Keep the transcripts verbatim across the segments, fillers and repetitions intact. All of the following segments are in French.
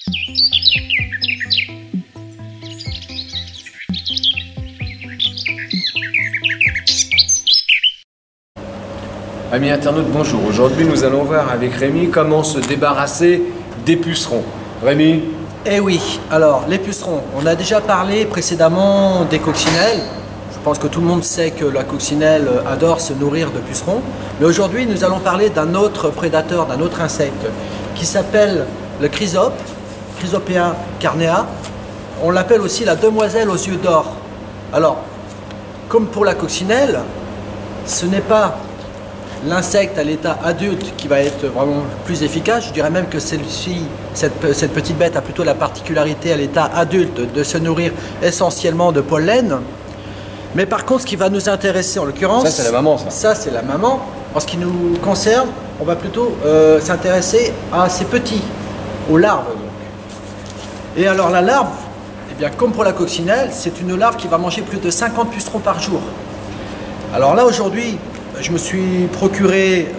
Amis internautes, bonjour. Aujourd'hui, nous allons voir avec Rémi comment se débarrasser des pucerons. Rémi? Eh oui, alors les pucerons, on a déjà parlé précédemment des coccinelles. Je pense que tout le monde sait que la coccinelle adore se nourrir de pucerons. Mais aujourd'hui, nous allons parler d'un autre prédateur, d'un autre insecte qui s'appelle le chrysope, Chrysopea carnea. On l'appelle aussi la demoiselle aux yeux d'or. Alors, comme pour la coccinelle, ce n'est pas l'insecte à l'état adulte qui va être vraiment plus efficace. Je dirais même que celle-ci, cette, cette petite bête a plutôt la particularité à l'état adulte de se nourrir essentiellement de pollen. Mais par contre, ce qui va nous intéresser en l'occurrence... Ça, c'est la maman, ça. Ça, c'est la maman. En ce qui nous concerne, on va plutôt euh, s'intéresser à ces petits, aux larves. Donc. Et alors la larve, eh bien, comme pour la coccinelle, c'est une larve qui va manger plus de cinquante pucerons par jour. Alors là, aujourd'hui, je me suis procuré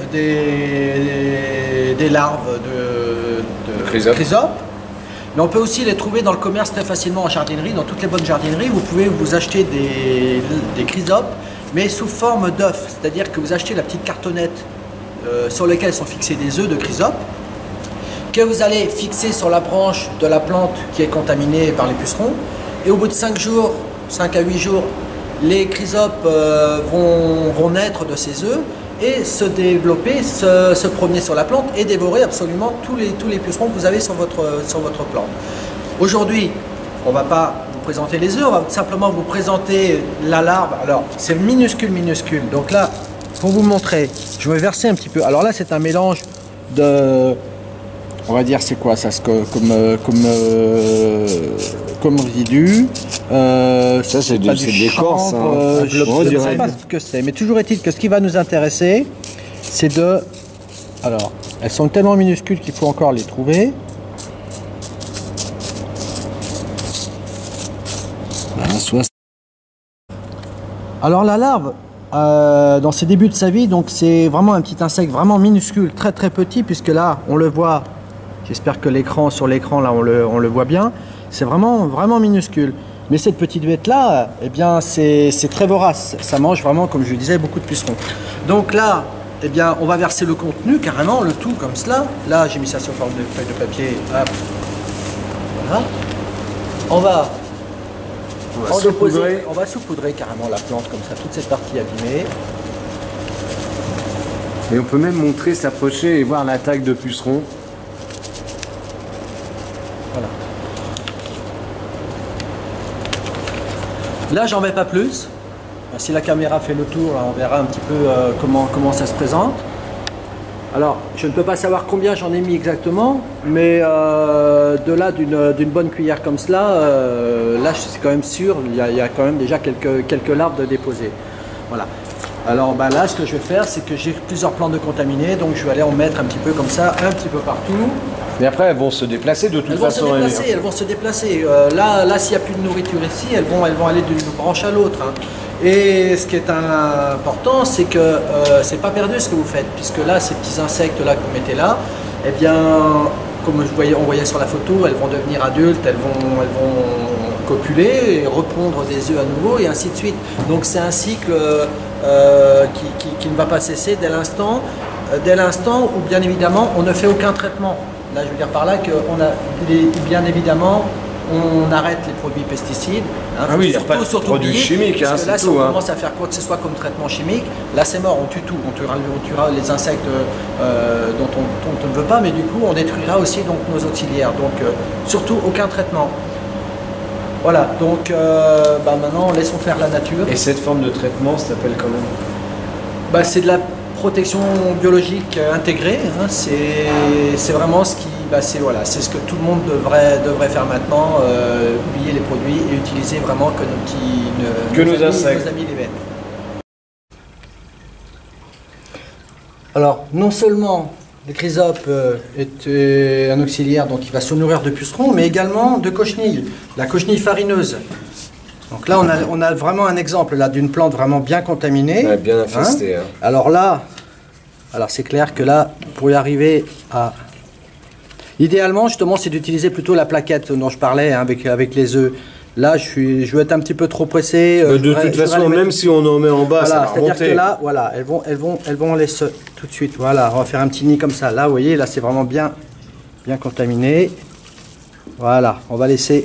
des, des larves de, de, de chrysope. chrysope. Mais on peut aussi les trouver dans le commerce très facilement en jardinerie. Dans toutes les bonnes jardineries, vous pouvez vous acheter des, des chrysopes, mais sous forme d'œuf. C'est-à-dire que vous achetez la petite cartonnette euh, sur laquelle sont fixés des œufs de chrysope, que vous allez fixer sur la branche de la plante qui est contaminée par les pucerons. Et au bout de cinq jours, cinq à huit jours, les chrysopes euh, vont, vont naître de ces œufs et se développer, se, se promener sur la plante et dévorer absolument tous les, tous les pucerons que vous avez sur votre, sur votre plante. Aujourd'hui, on ne va pas vous présenter les œufs, on va simplement vous présenter la larve. Alors, c'est minuscule, minuscule. Donc là, pour vous montrer, je vais verser un petit peu. Alors là, c'est un mélange de... On va dire, c'est quoi ça, comme, comme, euh, comme résidu. Euh, ça, c'est de l'écorce. Hein. Euh, je ne sais pas ce que c'est. Mais toujours est-il que ce qui va nous intéresser, c'est de... Alors, elles sont tellement minuscules qu'il faut encore les trouver. Alors, la larve, euh, dans ses débuts de sa vie, donc c'est vraiment un petit insecte vraiment minuscule, très très petit, puisque là, on le voit... J'espère que l'écran, sur l'écran, là, on le, on le voit bien. C'est vraiment, vraiment minuscule. Mais cette petite bête-là, eh bien, c'est très vorace. Ça mange vraiment, comme je le disais, beaucoup de pucerons. Donc là, eh bien, on va verser le contenu, carrément, le tout comme cela. Là, j'ai mis ça sous forme de feuille de papier. Hop. Voilà. On va, on va saupoudrer. On va saupoudrer carrément la plante comme ça, toute cette partie abîmée. Et on peut même montrer, s'approcher et voir l'attaque de pucerons. Voilà. Là, j'en mets pas plus. Si la caméra fait le tour, là, on verra un petit peu euh, comment, comment ça se présente. Alors, je ne peux pas savoir combien j'en ai mis exactement, mais euh, de là, d'une bonne cuillère comme cela, euh, là, c'est quand même sûr, il y, a, il y a quand même déjà quelques, quelques larves de déposer. Voilà. Alors ben là, ce que je vais faire, c'est que j'ai plusieurs plantes de contaminés, donc je vais aller en mettre un petit peu comme ça, un petit peu partout. Mais après, elles vont se déplacer de toute elles façon. Vont se déplacer, elles vont se déplacer. Euh, là, là s'il n'y a plus de nourriture ici, elles vont, elles vont aller d'une branche à l'autre. Hein. Et ce qui est important, c'est que euh, c'est pas perdu ce que vous faites, puisque là, ces petits insectes-là que vous mettez là, eh bien, comme je voyais, on voyait sur la photo, elles vont devenir adultes, elles vont, elles vont copuler et repondre des œufs à nouveau, et ainsi de suite. Donc c'est un cycle euh, qui, qui, qui ne va pas cesser dès l'instant, euh, dès l'instant où, bien évidemment, on ne fait aucun traitement. Là, je veux dire par là qu'on a, bien évidemment, on arrête les produits pesticides. Hein, ah oui, il n'y a surtout, pas de surtout produits oublier, chimiques. Hein, parce que là, tout, si on hein. commence à faire quoi que ce soit comme traitement chimique, là c'est mort, on tue tout. On tuera, on tuera les insectes euh, dont, on, dont on ne veut pas, mais du coup, on détruira aussi donc, nos auxiliaires. Donc, euh, surtout, aucun traitement. Voilà, donc euh, bah, maintenant, laissons faire la nature. Et cette forme de traitement s'appelle comment? bah, C'est de la protection biologique intégrée. Hein, c'est vraiment ce qui... Bah c'est voilà, c'est ce que tout le monde devrait, devrait faire maintenant, euh, oublier les produits et utiliser vraiment que nos petits ne, que nos, nos, amis, insectes. nos amis les bêtes. Alors, non seulement le chrysope euh, est euh, un auxiliaire, donc il va se nourrir de pucerons, mais également de cochenilles, la cochenille farineuse. Donc là, on a, on a vraiment un exemple là d'une plante vraiment bien contaminée. Ouais, bien infestée. Hein. Hein. Alors là, alors c'est clair que là, pour y arriver à... Idéalement, justement, c'est d'utiliser plutôt la plaquette dont je parlais hein, avec, avec les œufs. Là, je, suis, je vais être un petit peu trop pressé. Euh, de toute façon, même si on en met en bas, voilà, ça va c'est-à-dire remonter. que là, voilà, elles vont, elles vont, elles vont les se... tout de suite. Voilà, on va faire un petit nid comme ça. Là, vous voyez, là, c'est vraiment bien, bien contaminé. Voilà, on va laisser.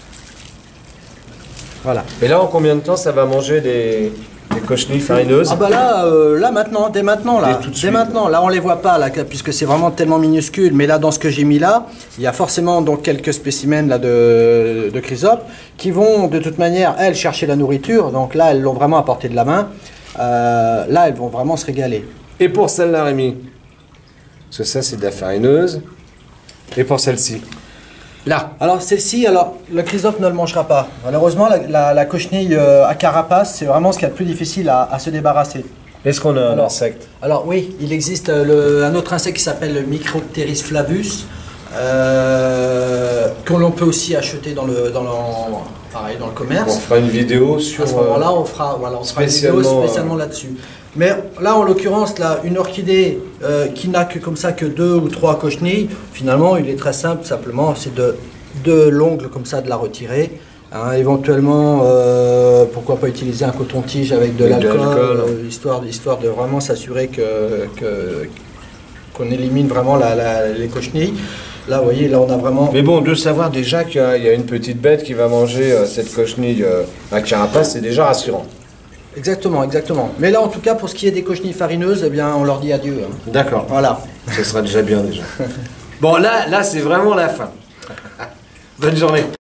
Voilà. Et là, en combien de temps ça va manger des, des cochenilles farineuses? Ah bah là, euh, là maintenant, dès maintenant, là, Dès tout de dès suite. maintenant, là on les voit pas là, puisque c'est vraiment tellement minuscule. Mais là, dans ce que j'ai mis là, il y a forcément donc quelques spécimens là de, de chrysopes qui vont de toute manière elles chercher la nourriture. Donc là, elles l'ont vraiment à portée de la main. Euh, là, elles vont vraiment se régaler. Et pour celle-là, Rémi? Parce que ça, c'est de la farineuse. Et pour celle-ci? Là. Alors celle-ci, alors le chrysope ne le mangera pas. Malheureusement, la, la, la cochenille euh, à carapace, c'est vraiment ce qu'il y a de plus difficile à, à se débarrasser. Est-ce qu'on a un Alors, insecte? Alors oui, il existe euh, le, un autre insecte qui s'appelle le Micropteris flavus, euh, que l'on peut aussi acheter dans le, dans le, pareil, dans le commerce. On fera une vidéo sur... À ce moment-là, on fera, voilà, on fera une vidéo spécialement, spécialement là-dessus. Mais là, en l'occurrence, là, une orchidée euh, qui n'a que comme ça que deux ou trois cochenilles, finalement, il est très simple, simplement, c'est de, de l'ongle comme ça de la retirer. Hein, éventuellement, euh, pourquoi pas utiliser un coton-tige avec de Avec de l'alcool, l'alcool. euh, histoire, histoire de vraiment s'assurer que, que, qu'on élimine vraiment la, la, les cochenilles. Là, vous voyez, là, on a vraiment... Mais bon, de savoir déjà qu'il y a, il y a une petite bête qui va manger euh, cette cochenille euh, à carapace, c'est déjà rassurant. Exactement, exactement. Mais là, en tout cas, pour ce qui est des cochenilles farineuses, eh bien, on leur dit adieu. Hein. D'accord. Voilà. Ce sera déjà bien déjà. Bon, là, là c'est vraiment la fin. Bonne journée.